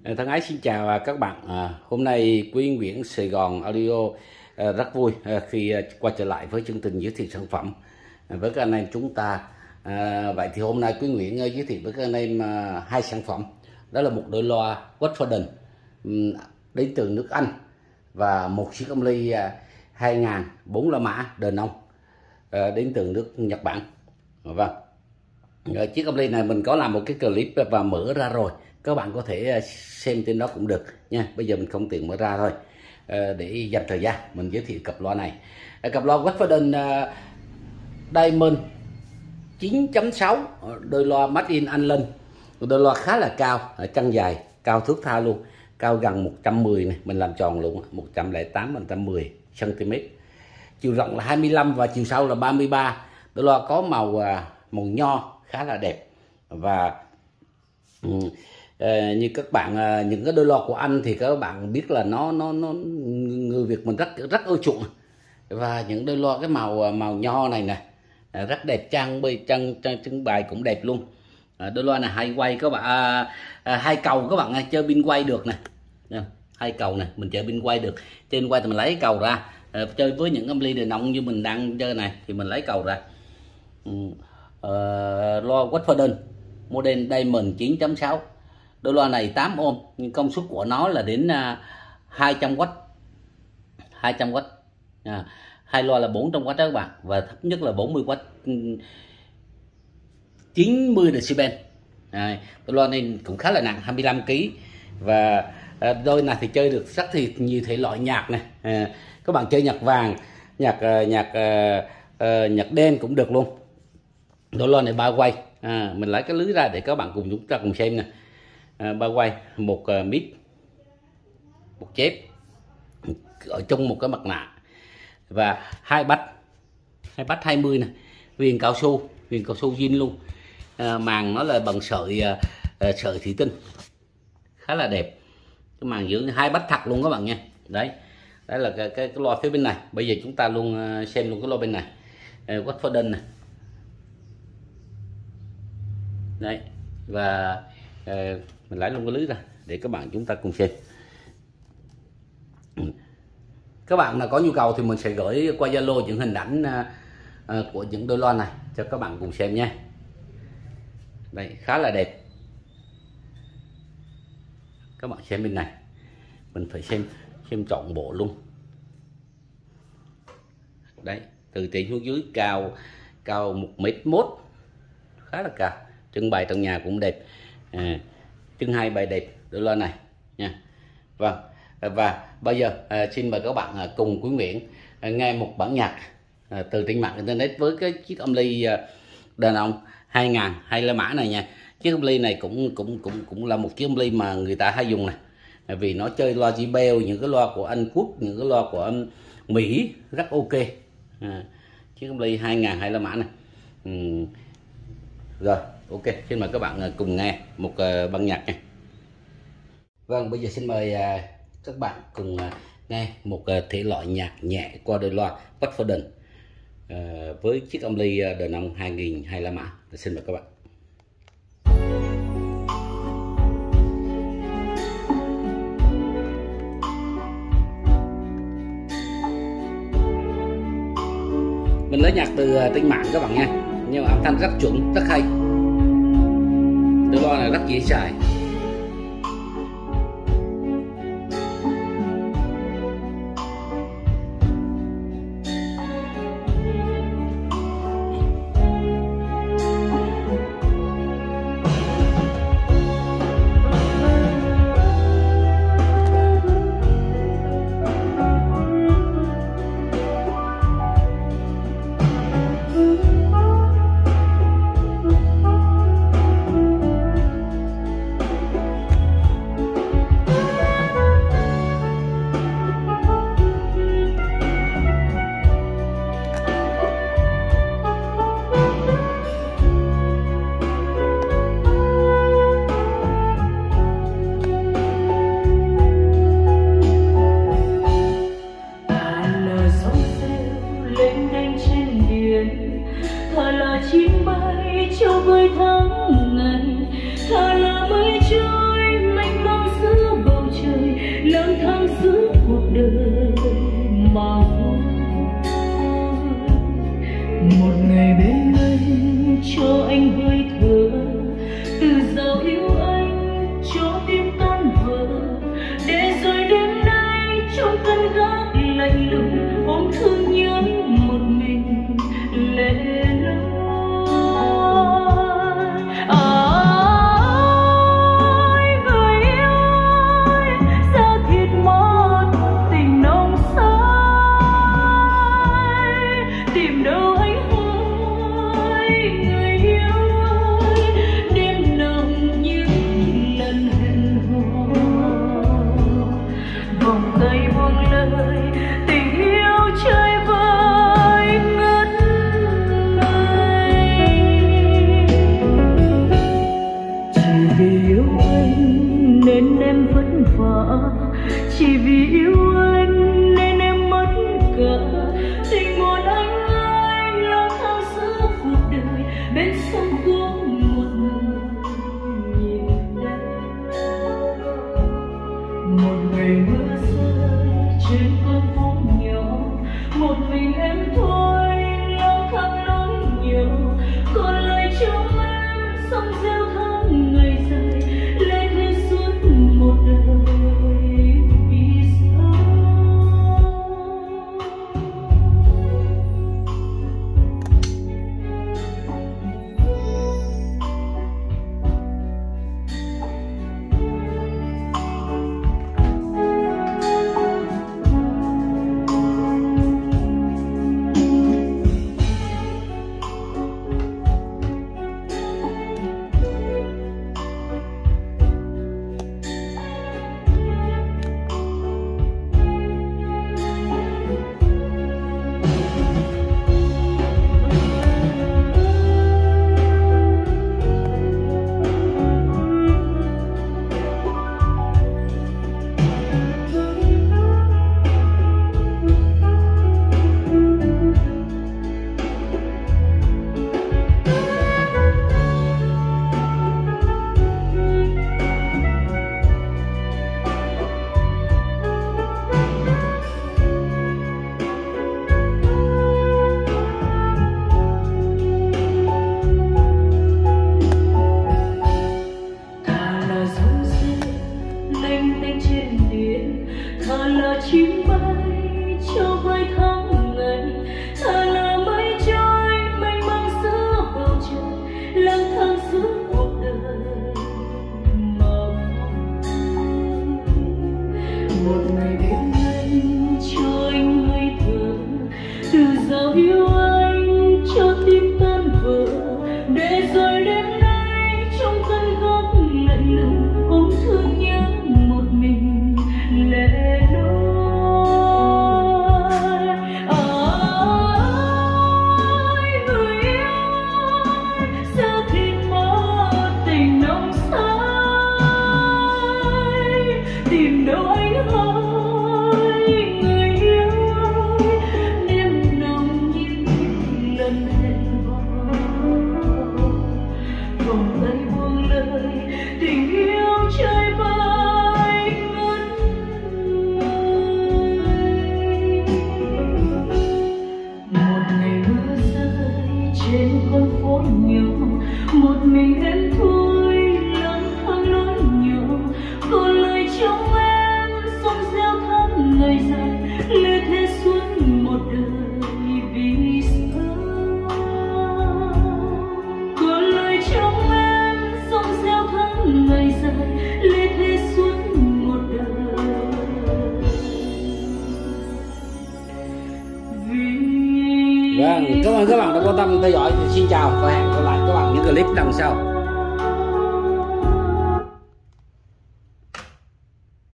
Thân ái xin chào các bạn. Hôm nay Quý Nguyễn Sài Gòn Audio rất vui khi quay trở lại với chương trình giới thiệu sản phẩm với các anh em chúng ta. Vậy thì hôm nay Quý Nguyễn giới thiệu với các anh em hai sản phẩm. Đó là một đôi loa Watforden đến từ nước Anh và một chiếc âm ly 2000 4 la mã Denon đến từ nước Nhật Bản. Vâng. Chiếc âm ly này mình có làm một cái clip và mở ra rồi, các bạn có thể xem trên đó cũng được nha. Bây giờ mình không tiện mở ra thôi, để dành thời gian mình giới thiệu cặp loa này. Cặp loa Watforden Diamond 9.6, đôi loa made in Ireland. Đôi loa khá là cao, chân dài, cao thước tha luôn, cao gần 110 này, mình làm tròn luôn, 108 x 110 cm. Chiều rộng là 25 và chiều sâu là 33. Đôi loa có màu nho khá là đẹp. Và như các bạn, những cái đôi loa của anh thì các bạn biết là nó người Việt mình rất ưa chuộng. Và những đôi loa cái màu nho này nè rất đẹp, trưng bày cũng đẹp luôn. Đôi loa này hay quay các bạn, hai cầu các bạn chơi pin quay được nè, hai cầu này mình chơi pin quay được. Trên quay thì mình lấy cầu ra, chơi với những âm ly Denon như mình đang chơi này thì mình lấy cầu ra. Loa Watforden model Diamond 9.6. Đôi loa này 8 ohm nhưng công suất của nó là đến 200W. 200W. Hai loa là 400W đó các bạn, và thấp nhất là 40W, 90 decibel. Đôi loa này cũng khá là nặng, 25 kg. Và đôi này thì chơi được rất thì nhiều thể loại nhạc này. Các bạn chơi nhạc vàng, nhạc đen cũng được luôn. Đôi loa này ba quay, mình lấy cái lưới ra để các bạn chúng ta cùng xem nè. Ba quay, một mic, một chép ở trong một cái mặt nạ, và hai bát 20 này, viền cao su zin luôn. Màng nó là bằng sợi thủy tinh, khá là đẹp. Cái màng giữ hai bát thật luôn các bạn nha. Đấy là cái loa phía bên này. Bây giờ chúng ta luôn xem luôn cái loa bên này, Watforden này. Đấy, và mình lấy luôn cái lưới ra để các bạn chúng ta cùng xem. Các bạn nào có nhu cầu thì mình sẽ gửi qua Zalo những hình ảnh của những đôi loa này cho các bạn cùng xem nha. Đây, khá là đẹp. Các bạn xem bên này, mình phải xem trọn bộ luôn. Đấy, từ trên xuống dưới cao 1m1, khá là cao. Trưng bày trong nhà cũng đẹp, trưng hai bài đẹp đôi loa này nha. Vâng, và bây giờ xin mời các bạn cùng Quý Nguyễn nghe một bản nhạc từ trên mạng internet với cái chiếc âm ly Denon 2000 2 la mã này nha. Chiếc âm ly này cũng là một chiếc âm ly mà người ta hay dùng này, vì nó chơi loa JBL, những cái loa của Anh Quốc, những cái loa của Mỹ rất ok. Chiếc âm ly 2000 2 la mã này. Rồi, ok, xin mời các bạn cùng nghe một bản nhạc nha. Vâng, bây giờ xin mời các bạn cùng nghe một thể loại nhạc nhẹ qua đôi loa Watforden với chiếc âm ly Denon 2000 2 la mã. Xin mời các bạn. Mình lấy nhạc từ trên mạng các bạn nha, nhưng mà âm thanh rất chuẩn, rất hay. Đôi loa này rất dễ xài. em vất vả, chỉ vì yêu anh nên em mất cả tình buồn anh ơi. Lang thang giữa cuộc đời bên sông có một người nhìn em. Một ngày mưa rơi trên con phố nhỏ, một mình em thôi lang thang nỗi nhớ. Còn lời trong em sông reo tháng ngày dài, lệ thế suốt một đời vì sao. Chim bay cho vơi tháng ngày, thà là mây trôi mênh mang giữa bầu trời, lang thang giữa cuộc đời mà một ngày đêm nay cho anh ngây thơ, từ giờ yêu anh cho tim tan vỡ, để rồi đêm nay trong cơn góc lạnh lùng ôm thương nhớ một mình lẻ loi. Tìm đâu anh ơi, người yêu ơi, đêm nồng như lần hẹn hò, vòng tay buông lời tình yêu chơi vơi ngất ngây. Một ngày mưa rơi trên con phố nhỏ, một mình em thôi lang thang lối nhỏ. Còn lời trong em sông reo tháng ngày dài, lệ thế suốt một đời vì sao. Còn lời trong em sông reo tháng ngày dài, lệ thế suốt một đời vì. Vâng, cảm ơn các bạn đã quan tâm theo dõi. Xin chào và hẹn gặp lại các bạn những clip lần sau.